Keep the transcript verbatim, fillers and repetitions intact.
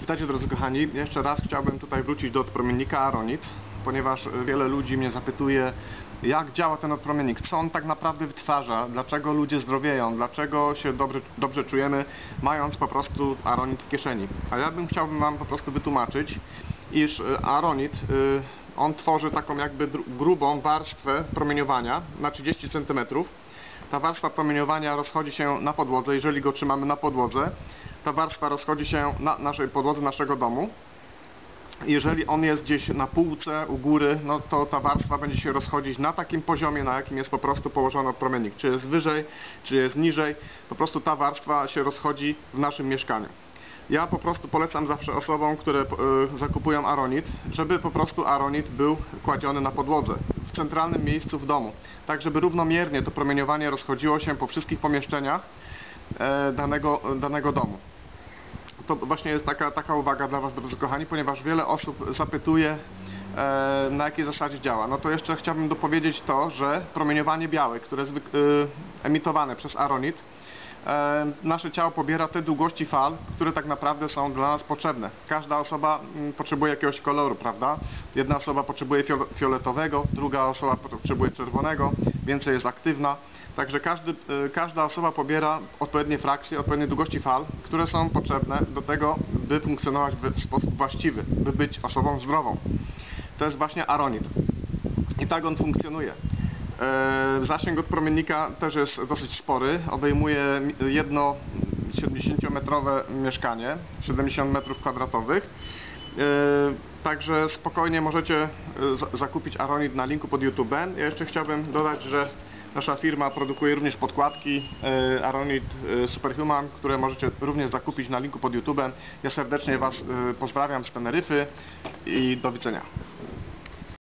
Witajcie drodzy kochani, jeszcze raz chciałbym tutaj wrócić do odpromiennika Aronit, ponieważ wiele ludzi mnie zapytuje, jak działa ten odpromiennik, co on tak naprawdę wytwarza, dlaczego ludzie zdrowieją, dlaczego się dobrze, dobrze czujemy, mając po prostu Aronit w kieszeni. A ja bym chciałbym wam po prostu wytłumaczyć, iż Aronit, on tworzy taką jakby grubą warstwę promieniowania na trzydzieści centymetrów. Ta warstwa promieniowania rozchodzi się na podłodze, jeżeli go trzymamy na podłodze. Ta warstwa rozchodzi się na naszej podłodze naszego domu. Jeżeli on jest gdzieś na półce, u góry, no to ta warstwa będzie się rozchodzić na takim poziomie, na jakim jest po prostu położony odpromiennik. Czy jest wyżej, czy jest niżej, po prostu ta warstwa się rozchodzi w naszym mieszkaniu. Ja po prostu polecam zawsze osobom, które y, zakupują Aronit, żeby po prostu Aronit był kładziony na podłodze, w centralnym miejscu w domu, tak żeby równomiernie to promieniowanie rozchodziło się po wszystkich pomieszczeniach e, danego, danego domu. To właśnie jest taka, taka uwaga dla was, drodzy kochani, ponieważ wiele osób zapytuje, e, na jakiej zasadzie działa. No to jeszcze chciałbym dopowiedzieć to, że promieniowanie białe, które jest y, emitowane przez Aronit, E, nasze ciało pobiera te długości fal, które tak naprawdę są dla nas potrzebne. Każda osoba m, potrzebuje jakiegoś koloru, prawda? Jedna osoba potrzebuje fioletowego, druga osoba potrzebuje czerwonego, więcej jest aktywna. Także każdy, e, każda osoba pobiera odpowiednie frakcje, odpowiednie długości fal, które są potrzebne do tego, by funkcjonować w sposób właściwy, by być osobą zdrową. To jest właśnie Aronit. I tak on funkcjonuje. Zasięg odpromiennika też jest dosyć spory, obejmuje jedno siedemdziesięciometrowe mieszkanie, siedemdziesiąt metrów kwadratowych. Także spokojnie możecie zakupić Aronit na linku pod YouTube'em. Ja jeszcze chciałbym dodać, że nasza firma produkuje również podkładki Aronit Superhuman, które możecie również zakupić na linku pod YouTube'em. Ja serdecznie was pozdrawiam z Teneryfy i do widzenia.